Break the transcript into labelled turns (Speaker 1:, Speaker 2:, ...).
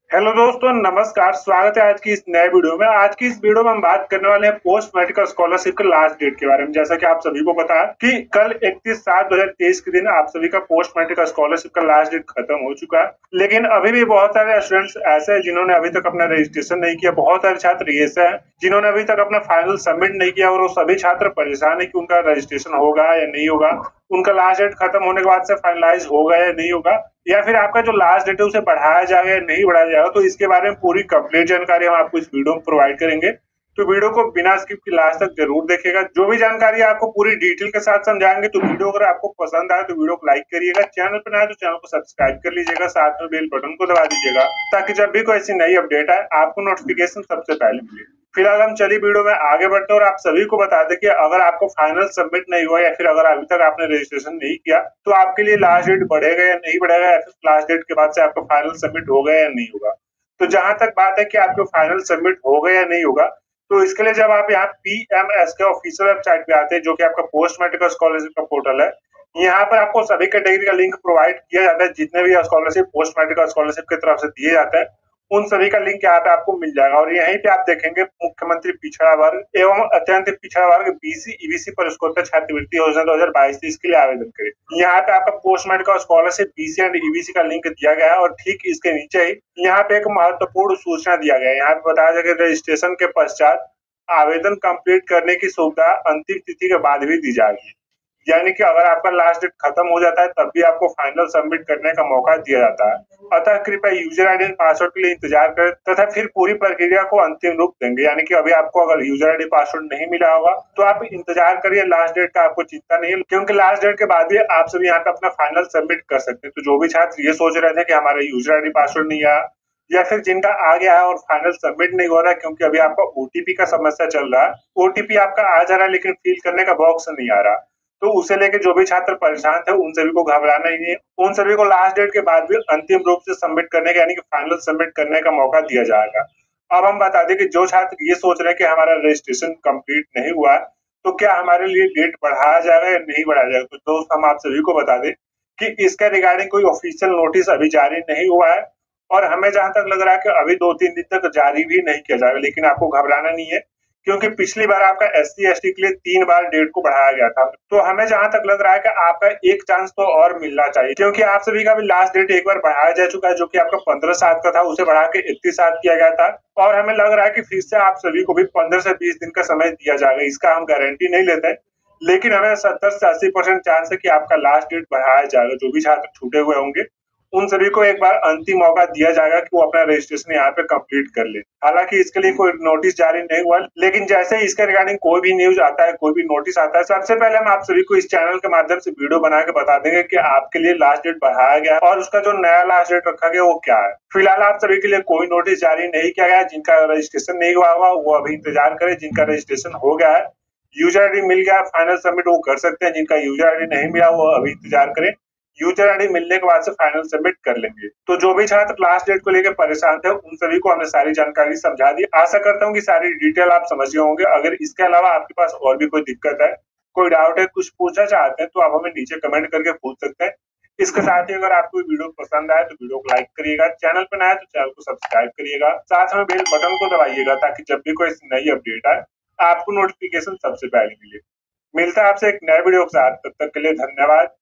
Speaker 1: Hello दोस्तों, नमस्कार। स्वागत है आज की इस नए वीडियो में। आज की इस वीडियो में हम बात करने वाले हैं पोस्ट मेडिकल स्कॉलरशिप के लास्ट डेट के बारे में। जैसा कि आप सभी को पता है कि कल 31/7/2023 के दिन आप सभी का पोस्ट मेडिकल स्कॉलरशिप का लास्ट डेट खत्म हो चुका है। लेकिन अभी भी बहुत सारे स्टूडेंट्स ऐसे हैं जिन्होंने अभी तक अपना रजिस्ट्रेशन नहीं किया। बहुत सारे छात्र ऐसे हैं जिन्होंने अभी तक अपना फाइनल सबमिट नहीं किया और वो सभी छात्र परेशान है कि उनका रजिस्ट्रेशन होगा या नहीं होगा, उनका लास्ट डेट खत्म होने के बाद से फाइनलाइज होगा या नहीं होगा, या फिर आपका जो लास्ट डेट है उसे बढ़ाया जाएगा या नहीं बढ़ाया जाएगा। तो इसके बारे में पूरी कंप्लीट जानकारी हम आपको इस वीडियो में प्रोवाइड करेंगे। तो वीडियो को बिना स्किप के लास्ट तक जरूर देखिएगा। जो भी जानकारी आपको पूरी डिटेल के साथ समझाएंगे। तो वीडियो अगर आपको पसंद आए तो वीडियो को लाइक करिएगा, चैनल पर नया तो चैनल को सब्सक्राइब कर लीजिएगा, साथ में बेल बटन को दबा दीजिएगा ताकि जब भी कोई ऐसी नई अपडेट आए आपको नोटिफिकेशन सबसे पहले मिले। फिलहाल हम चलिए वीडियो में आगे बढ़ते हैं और आप सभी को बता दें कि अगर आपको फाइनल सबमिट नहीं हुआ या फिर अगर अभी तक आपने रजिस्ट्रेशन नहीं किया तो आपके लिए लास्ट डेट बढ़ेगा या नहीं बढ़ेगा, या फिर लास्ट डेट के बाद से आपका फाइनल सबमिट होगा या नहीं होगा। तो जहां तक बात है कि आपको फाइनल सबमिट होगा या नहीं होगा, तो इसके लिए जब आप यहाँ PMS के ऑफिशियल वेबसाइट पे आते हैं, जो कि आपका पोस्ट मेडिकल स्कॉलरशिप का पोर्टल है, यहाँ पर आपको सभी कैटेगरी का लिंक प्रोवाइड किया जाता है। जितने भी स्कॉलरशिप पोस्ट मेडिकल स्कॉलरशिप की तरफ से दिए जाते हैं उन सभी का लिंक यहाँ पे आपको मिल जाएगा। और यहीं पे आप देखेंगे मुख्यमंत्री पिछड़ा वर्ग एवं अत्यंत पिछड़ा वर्ग BC EBC परिष्कृत छात्रवृत्ति योजना 2022-23 के लिए आवेदन करें। यहाँ पे आपका post medical scholarship BC and EBC का लिंक दिया गया है और ठीक इसके नीचे ही यहाँ पे एक महत्वपूर्ण सूचना दिया गया है। यहाँ पे बताया जाएगा रजिस्ट्रेशन के पश्चात आवेदन कंप्लीट करने की सुविधा अंतिम तिथि के बाद भी दी जाएगी। यानी कि अगर आपका लास्ट डेट खत्म हो जाता है तब भी आपको फाइनल सबमिट करने का मौका दिया जाता है। अतः कृपया यूजर आईडी एंड पासवर्ड के लिए इंतजार करें तथा फिर पूरी प्रक्रिया को अंतिम रूप देंगे। यानी कि अभी आपको अगर यूजर आईडी पासवर्ड नहीं मिला होगा तो आप इंतजार करिए, लास्ट डेट का आपको चिंता नहीं है, क्योंकि लास्ट डेट के बाद भी आप सभी यहाँ पे अपना फाइनल सबमिट कर सकते हैं। तो जो भी छात्र ये सोच रहे थे कि हमारा यूजर आईडी पासवर्ड नहीं आया या फिर जिनका आ गया है और फाइनल सबमिट नहीं हो रहा है क्योंकि अभी आपका OTP का समस्या चल रहा है, OTP आपका आ जा रहा है लेकिन फिल करने का बॉक्स नहीं आ रहा, तो उसे लेके जो भी छात्र परेशान थे उन सभी को घबराना ही नहीं है। उन सभी को लास्ट डेट के बाद भी अंतिम रूप से सबमिट करने का यानी कि फाइनल सबमिट करने का मौका दिया जाएगा। अब हम बता दें कि जो छात्र ये सोच रहे हैं कि हमारा रजिस्ट्रेशन कंप्लीट नहीं हुआ है तो क्या हमारे लिए डेट बढ़ाया जाएगा या नहीं बढ़ाया जाएगा। तो दोस्त हम आप सभी को बता दें कि इसके रिगार्डिंग कोई ऑफिशियल नोटिस अभी जारी नहीं हुआ है और हमें जहां तक लग रहा है कि अभी 2-3 दिन तक जारी भी नहीं किया जाएगा। लेकिन आपको घबराना नहीं है क्योंकि पिछली बार आपका SC ST के लिए 3 बार डेट को बढ़ाया गया था। तो हमें जहां तक लग रहा है कि आपका एक चांस तो और मिलना चाहिए, क्योंकि आप सभी का भी लास्ट डेट एक बार बढ़ाया जा चुका है जो कि आपका 15/7 का था, उसे बढ़ा के 31/7 किया गया था। और हमें लग रहा है कि फिर से आप सभी को भी 15 से 20 दिन का समय दिया जाएगा। इसका हम गारंटी नहीं लेते, लेकिन हमें 70 से 80% चांस है कि आपका लास्ट डेट बढ़ाया जाएगा। जो भी छात्र छूटे हुए होंगे उन सभी को एक बार अंतिम मौका दिया जाएगा कि वो अपना रजिस्ट्रेशन यहाँ पे कंप्लीट कर ले। हालांकि इसके लिए कोई नोटिस जारी नहीं हुआ, लेकिन जैसे ही इसके रिगार्डिंग कोई भी न्यूज आता है, कोई भी नोटिस आता है, सबसे पहले हम आप सभी को इस चैनल के माध्यम से वीडियो बना के बता देंगे कि आपके लिए लास्ट डेट बढ़ाया गया है और उसका जो नया लास्ट डेट रखा गया वो क्या है। फिलहाल आप सभी के लिए कोई नोटिस जारी नहीं किया गया। जिनका रजिस्ट्रेशन नहीं हुआ होगा वो अभी इंतजार करें, जिनका रजिस्ट्रेशन हो गया है, यूजर आईडी मिल गया, फाइनल सबमिट वो कर सकते हैं। जिनका यूजर आईडी नहीं मिला वो अभी इंतजार करें, यूजर आईडी मिलने के बाद से फाइनल सबमिट कर लेंगे। तो जो भी छात्र लास्ट डेट को लेकर परेशान थे उन सभी को हमने सारी जानकारी समझा दी। आशा करता हूँ कि सारी डिटेल आप समझ गए होंगे। अगर इसके अलावा आपके पास और भी कोई दिक्कत है, कोई डाउट है, कुछ पूछना चाहते हैं तो आप हमें नीचे कमेंट करके पूछ सकते हैं। इसके साथ ही अगर आपको वीडियो पसंद आए तो वीडियो को लाइक करिएगा, चैनल पर नया है तो चैनल को सब्सक्राइब करिएगा, साथ में बेल बटन को दबाइएगा ताकि जब भी कोई नई अपडेट आए आपको नोटिफिकेशन सबसे पहले मिले। मिलता है आपसे एक नए वीडियो के साथ, तब तक के लिए धन्यवाद।